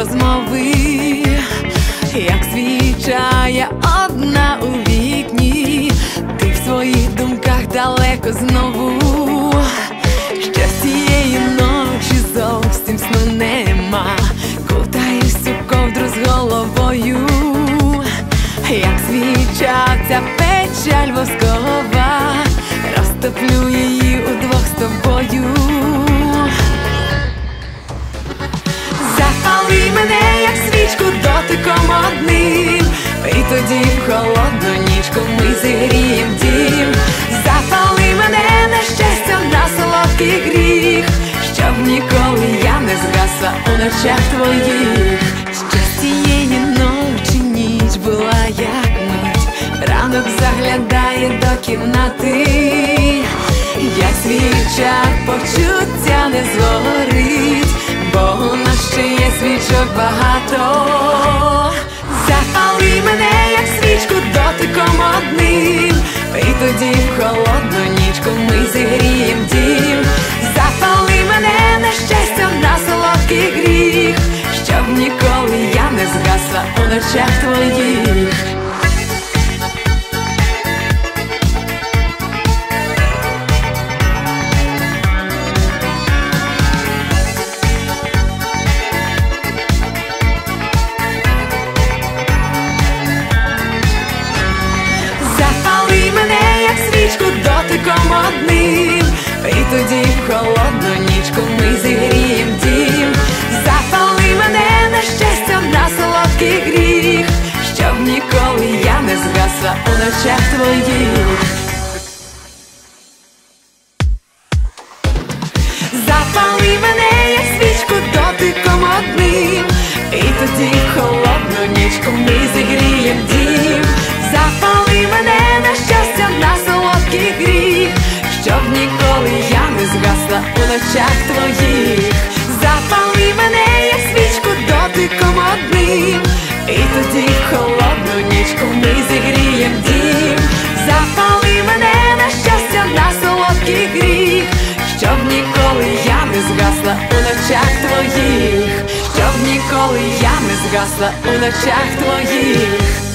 розмови, як свіча я одна у вікні, ти в своїх думках далеко знову. Ще з цієї ночі зовсім сну нема, кутаєшся у ковдру з головою, як свіча ця печаль воскова, розтоплю її удвох з тобою. Запали мене, як свічку, дотиком одним, і тоді в холодну нічку ми зігрієм дім. Запали мене на щастя, на солодкий гріх, щоб ніколи я не згасла у ночах твоїх. Ще з цієї ночі ніч була як мить, ранок заглядає до кімнати, як свіча почуття не згорить, бо у нас ще є свічок багато. Запали мене, як свічку, дотиком одним, і тоді в холодну нічку ми зігрієм дім. Запали мене на щастя, на солодкий гріх, щоб ніколи я не згасла у ночах твоїх. Дотиком одним, і тоді в холодну нічку ми зігрієм дім. Запали мене на щастя, на солодкий гріх, щоб ніколи я не згасла у ночах твоїх. Запали мене, як свічку, дотиком одним, і тоді в холодну нічку ми зігрієм дім. Запали мене на щастя, на солодкий гріх, щоб ніколи я не згасла у ночах твоїх. Запали мене, як свічку, дотиком одним, і тоді в холодну нічку ми зігрієм дім. Запали мене на щастя, на солодкий гріх, щоб ніколи я не згасла у ночах твоїх, щоб ніколи я не згасла у ночах твоїх.